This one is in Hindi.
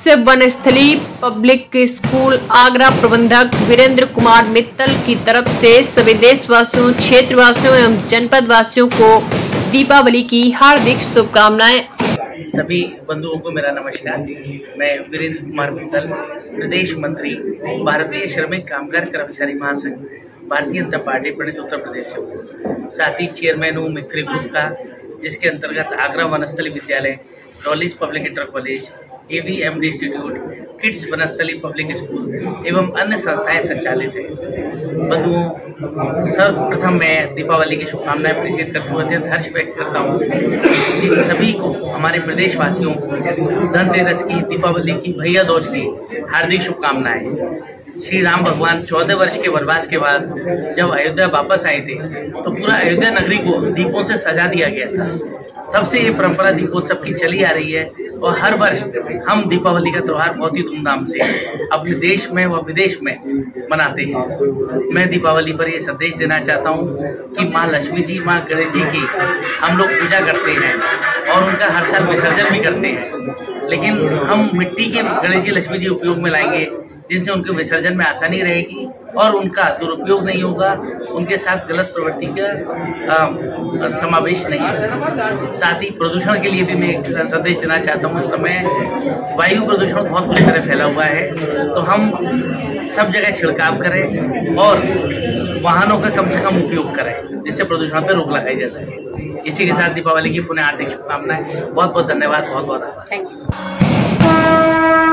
Kids Vanasthali public school Agra प्रबंधक वीरेंद्र कुमार मित्तल की तरफ से सभी देशवासियों, क्षेत्रवासियों एवं जनपद वासियों को दीपावली की हार्दिक शुभकामनाएं। सभी बंधुओं को मेरा नमस्कार। मैं वीरेंद्र कुमार मित्तल, प्रदेश मंत्री, भारतीय श्रमिक कामगार कर्मचारी महासंघ, भारतीय जनता पार्टी प्रणीत उत्तर प्रदेश से हूँ। साथ ही चेयरमैन हूँ मित्री ग्रुप का, जिसके अंतर्गत आगरा वनस्थली विद्यालय, Dolis public inter college, AVMD institute, kids Vanasthali public school एवं अन्य संस्थाएं संचालित हैं। बंधुओं, सर्वप्रथम मैं दीपावली की शुभकामनाएं प्रेषित करते हुए अत्यंत हर्ष व्यक्त करता हूँ कि सभी को, हमारे प्रदेशवासियों को धनतेरस की, दीपावली की, भैया दूज की हार्दिक शुभकामनाएं। श्री राम भगवान 14 वर्ष के वनवास के बाद जब अयोध्या वापस आए थे तो पूरा अयोध्या नगरी को दीपों से सजा दिया गया था। तब से ये परंपरा दीपोत्सव की चली आ रही है और हर वर्ष हम दीपावली का त्यौहार बहुत ही धूमधाम से अपने देश में व विदेश में मनाते हैं। मैं दीपावली पर ये संदेश देना चाहता हूँ कि माँ लक्ष्मी जी, माँ गणेश जी की हम लोग पूजा करते हैं और उनका हर साल विसर्जन भी करते हैं, लेकिन हम मिट्टी के गणेश जी, लक्ष्मी जी उपयोग में लाएंगे, जिनसे उनके विसर्जन में आसानी रहेगी और उनका दुरुपयोग नहीं होगा, उनके साथ गलत प्रवृत्ति का समावेश नहीं है। साथ ही प्रदूषण के लिए भी मैं एक संदेश देना चाहता हूँ। इस समय वायु प्रदूषण बहुत बुरी तरह फैला हुआ है, तो हम सब जगह छिड़काव करें और वाहनों का कम से कम उपयोग करें, जिससे प्रदूषण पर रोक लगाई जा सके। इसी के साथ दीपावली की पुनः हार्दिक शुभकामनाएं। बहुत बहुत धन्यवाद, बहुत बहुत आभार।